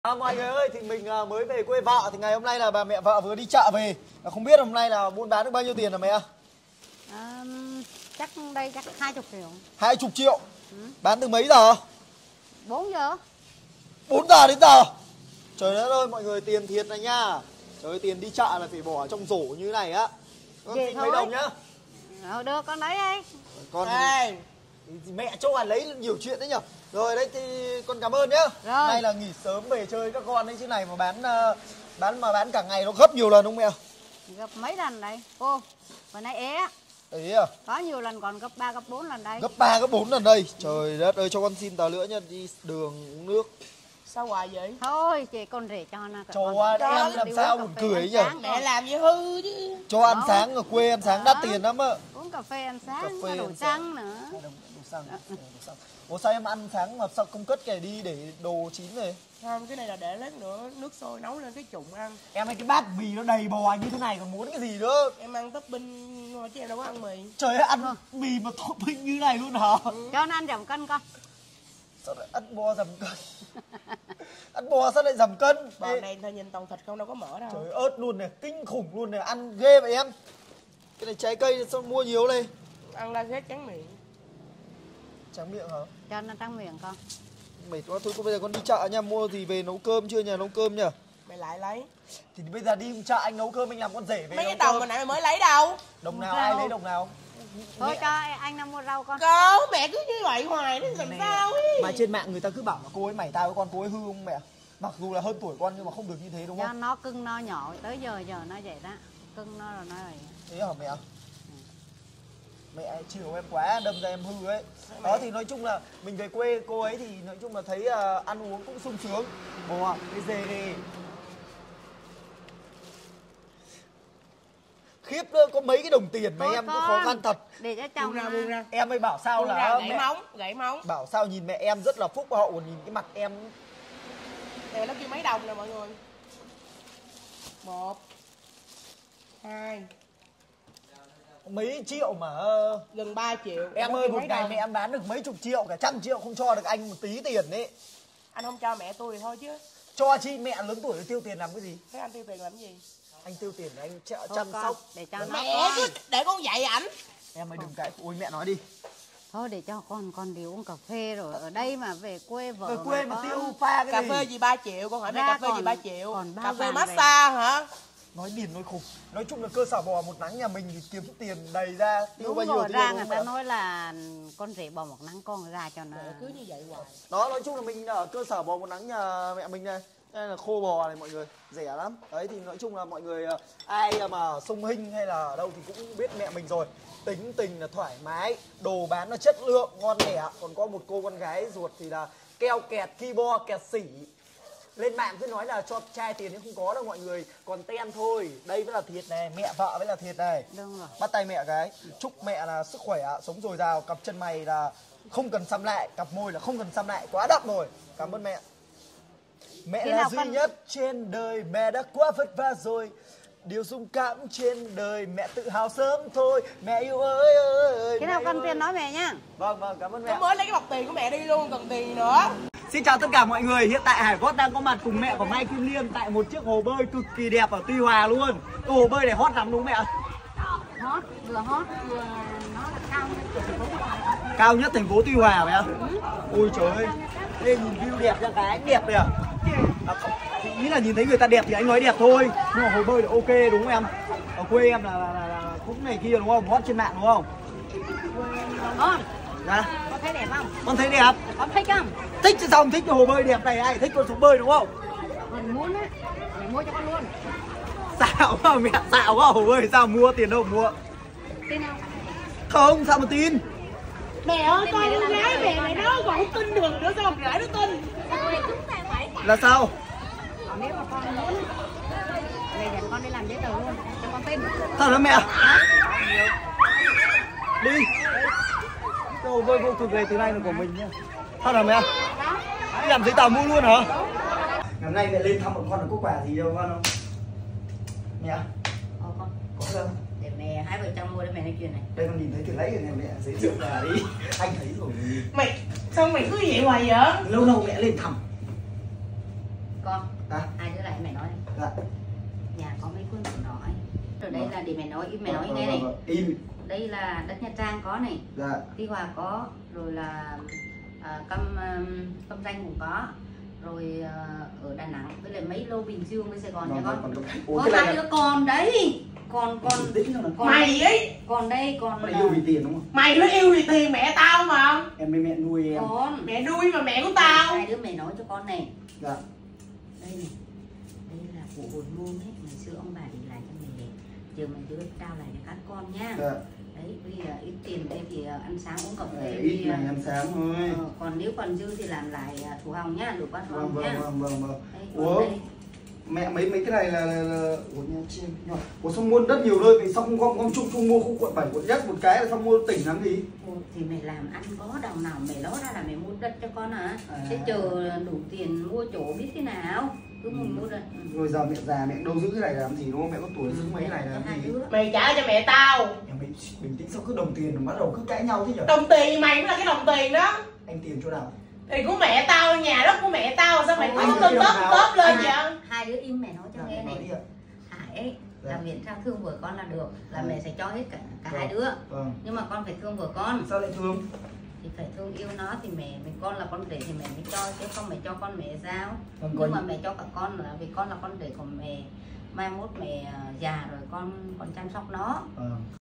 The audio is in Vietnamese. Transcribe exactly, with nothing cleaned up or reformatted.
À, mọi người ơi, thì mình uh, mới về quê vợ. Thì ngày hôm nay là bà mẹ vợ vừa đi chợ về. Không biết hôm nay là buôn bán được bao nhiêu tiền hả mẹ? À, chắc đây chắc hai chục triệu. Hai chục triệu. Ừ. Bán từ mấy giờ? Bốn giờ. Bốn giờ đến giờ. Trời đất ơi, mọi người, tiền thiệt này nha. Trời ơi, tiền đi chợ là phải bỏ trong rổ như thế này á. Con Vậy xin thôi. mấy đồng nhá. Ờ, được, con lấy đây. Con đây. Mẹ cho ăn lấy nhiều chuyện đấy nhở. Rồi đấy thì con cảm ơn nhá. Rồi. Nay là nghỉ sớm về chơi các con đấy, chứ này mà bán uh, bán mà bán cả ngày nó gấp nhiều lần không mẹ? Gấp mấy lần đấy. Ô, vừa nãy é. Đấy à? Có nhiều lần còn gấp ba gấp bốn lần đây. Gấp ba gấp bốn lần đây. Trời đất ơi, cho con xin tờ nữa nha, đi đường uống nước. Sao hoài vậy? Thôi chị con rể cho nó. Cho ăn em làm sao buồn cười nhỉ? Mẹ làm gì hư chứ. Cho ăn sáng ở quê ăn sáng đắt tiền lắm á. Uống cà phê ăn sáng, Cà phê đồ ăn xăng nữa. Đồ xăng. Đồ xăng. Ủa sao em ăn sáng mà sao không cất kẻ đi để đồ chín rồi? Không, cái này là để lát nữa nước sôi nấu lên cái trụng ăn. Em ơi, cái bát mì nó đầy bò như thế này còn muốn cái gì nữa? Em ăn topping thôi chứ em đâu có ăn mì. Trời ơi, ăn mì mà topping như này luôn hả? Ừ. Cho nó ăn giảm cân con. Sao lại ăn bò giảm cân? Ăn bò sao lại giảm cân? Bò này thôi nhìn toàn thịt không đâu có mỡ đâu. Trời ơi, ớt luôn này, kinh khủng luôn này, ăn ghê vậy em. Cái này trái cây sao mua nhiều đây? Ăn la ghét trắng miệng. Trắng miệng hả? Cho nó trắng miệng con. Mày quá thôi, bây giờ con đi chợ nha, mua gì về nấu cơm chưa, nhà nấu cơm nhỉ? Mày lại lấy. Thì bây giờ đi chợ anh nấu cơm, anh làm con rể về. Mấy cái đồng mà nãy mày mới lấy đâu? Đồng nào ai lấy đồng nào? Thôi mẹ... cho anh nó mua rau con. Có, mẹ cứ như vậy hoài nó làm sao ấy. Mà trên mạng người ta cứ bảo là cô ấy mày tao với con cô ấy hư không mẹ? Mặc dù là hơn tuổi con nhưng mà không được như thế đúng Cho không? nó cưng nó nhỏ tới giờ giờ nó vậy đó. Cưng nó rồi nó vậy. Thế hả mẹ? Ừ. Mẹ chiều em quá, đâm ra em hư ấy. Đó thì nói chung là mình về quê cô ấy thì nói chung là thấy uh, ăn uống cũng sung sướng. Bò, cái dê đi. Khiếp nữa, có mấy cái đồng tiền mà em có khó khăn thật. Để cho chồng ra, buông ra. Em mới bảo sao Buông là ra, gãy mẹ... móng, gãy móng. Bảo sao nhìn mẹ em rất là phúc hậu, nhìn cái mặt em. Đây nó kêu mấy đồng nè mọi người. Một, hai, mấy triệu mà gần ba triệu. em ơi, một ngày mẹ em bán được mấy chục triệu, cả trăm triệu không cho được anh một tí tiền đấy. Anh không cho mẹ tôi thì thôi chứ. Cho chi, mẹ lớn tuổi tiêu tiền làm cái gì? Thế anh tiêu tiền làm cái gì? Anh tiêu tiền để anh chợ chăm sóc để cho nó mẹ cứ để con dạy ảnh. Em ơi đừng cãi, ôi mẹ nói đi. Thôi để cho con con đi uống cà phê rồi ở đây mà về quê vợ. Về quê mà, mà tiêu pha cái cà gì? phê gì ba triệu, con hỏi mẹ cà phê còn, gì ba triệu? Còn cà phê massage hả? Nói điền nói khùng. Nói chung là cơ sở bò một nắng nhà mình thì kiếm tiền đầy ra, tiêu đúng bao nhiêu rồi, tiêu ra đúng người không ta ạ? nói là con rể bò một nắng con ra cho nó. Mẹ cứ như vậy hoài. Đó, nói chung là mình ở cơ sở bò một nắng nhà mẹ mình này. Đây là khô bò này mọi người, rẻ lắm. Đấy thì nói chung là mọi người ai mà sông Hinh hay là ở đâu thì cũng biết mẹ mình rồi. Tính tình là thoải mái, đồ bán nó chất lượng, ngon lẻ. Còn có một cô con gái ruột thì là keo kẹt, ki bo, kẹt xỉ. Lên mạng cứ nói là cho trai tiền nhưng không có đâu mọi người. Còn ten thôi, đây mới là thiệt này, mẹ vợ mới là thiệt này. Đúng rồi. Bắt tay mẹ cái, chúc mẹ là sức khỏe, sống dồi dào, cặp chân mày là không cần xăm lại, cặp môi là không cần xăm lại, quá đậm rồi. Cảm ơn mẹ. Mẹ Thế là nào duy con... nhất trên đời, mẹ đã quá vất vả rồi. Điều dũng cảm trên đời, mẹ tự hào sớm thôi. Mẹ yêu ơi ơi. Thế nào con Tiên nói mẹ nhá. Vâng vâng, cảm ơn mẹ. Con mới lấy cái bọc tiền của mẹ đi luôn, cần tiền nữa. Xin chào tất cả mọi người, hiện tại Hải Gót đang có mặt cùng mẹ của Mai Kim Liêm tại một chiếc hồ bơi cực kỳ đẹp ở Tuy Hòa luôn. Cái hồ bơi này hot lắm đúng không mẹ? Hot, vừa hot vừa nó là cao nhất của thành phố Tuy Hòa. Cao nhất thành phố Tuy Hòa phải không? Ừ. Ôi trời ơi, đây nhìn view đẹp ra cái đẹp rồi à? À không, thì ý là nhìn thấy người ta đẹp thì anh nói đẹp thôi. Nhưng mà hồ bơi là ok đúng không em? Ở quê em là, là, là, là cũng này kia đúng không? Hot trên mạng đúng không? Con, Dạ. con thấy đẹp không? Con thấy đẹp. Con thích không? Thích chứ sao không thích cái hồ bơi đẹp này, ai thích con xuống bơi đúng không? Con muốn á, mẹ mua cho con luôn. Xạo quá mẹ, xạo quá hồ bơi, sao mua, tiền đâu mua? Tin không? Không, sao mà tin? Mẹ ơi, con gái mẹ mày nói còn không tin được nữa, sao gái nó tin? Là sao? Còn nếu mà con muốn về dẫn con đi làm giấy tờ luôn, cho con tin. Thật hả mẹ? Đi. Cái hồ bơi vô cực này từ nay là của mình nhá. Thật hả mẹ? Đi làm giấy tờ mua luôn hả? Ngày hôm nay mẹ lên thăm một con là có quà gì đâu con không? Mẹ? Ờ con. Có đâu? Để mẹ hai vợ chồng mua để mẹ nói chuyện này. Đây con nhìn thấy từ lấy rồi nè mẹ, giới thiệu quà đi. Anh thấy rồi. Mày, sao mày cứ vậy hoài vậy? Lâu lâu mẹ lên thăm. Con, À, hai đứa lại mẹ nói. dạ. Nhà có mấy cuốn sổ đỏ ấy. Rồi đây Vâng. là để mẹ nói, mẹ nói Vâng, nghe vâng, này. vâng. In. Đây là đất Nha Trang có này, Dạ. Tuy Hòa có, rồi là à, Cam um, Cam Ranh cũng có, rồi à, ở Đà Nẵng với lại mấy lô Bình Dương với Sài Gòn nha Vâng, con. vâng, còn Có Ủa, cái này hai là đứa con đấy, còn còn tính rồi. còn Mày ấy, còn đây còn Con là này yêu vì tiền đúng không? mày nó yêu vì tiền mẹ tao mà. Em với mẹ nuôi em. con Mẹ nuôi mà mẹ của tao. hai đứa mày nói cho con này. Dạ. Đây này, đây là của hồi môn ấy, ngày xưa ông bà để lại cho mày, giờ mày đưa trao lại cho các con nhá. Dạ. Đấy, bây giờ ít tiền đây thì à, ăn sáng uống cà phê. Ít đi, này à, ăn sáng thôi. ờ, còn nếu còn dư thì làm lại à, thủ hồng nhá, đủ bát thủ Vâng hồng vâng nhá. vâng vâng vâng. Đây, còn Ủa, đây. mẹ mấy mấy cái này là là, là... Ủa nha trên nhỏ. Ủa sao mua đất nhiều nơi vì sao không không không chung chung mua khu quận bảy quận nhất một cái là sao mua tỉnh làm gì? Ồ, thì mày làm ăn có đồng nào mày ló ra là mày mua đất cho con hả? À. Thế chờ đủ tiền mua chỗ biết thế nào, cứ Ừ. muốn mua đất. Ừ. Rồi giờ mẹ già mẹ đâu giữ cái này làm gì đúng không? Mẹ có tuổi giữ mấy cái này làm Hai gì? đứa. Mày trả cho mẹ tao. Em mày bình tĩnh sao cứ đồng tiền mà bắt đầu cứ cãi nhau thế nhỉ? Đồng tiền mày mới là cái đồng tiền đó. Anh tiền chỗ nào? Thì của mẹ tao, nhà đất của mẹ tao, sao mày Ôi, cứ anh tớp đi tớp đồng nào? tớp lên Hai- vậy? Hai đứa im mẹ nói cho Dạ, nghe mẹ nói này. đi ạ. Hải ấy Dạ. là miễn sao thương vợ con là được, là Dạ. mẹ sẽ cho hết cả, cả Vâng. hai đứa. Vâng. Nhưng mà con phải thương vợ con, Sao lại thương? thì phải thương yêu nó thì mẹ mình con là con rể thì mẹ mới cho, chứ không mẹ cho con mẹ sao? Vâng, Nhưng coi mà như- mẹ cho cả con là vì con là con rể của mẹ, mai mốt mẹ à, già rồi con còn chăm sóc nó. Vâng.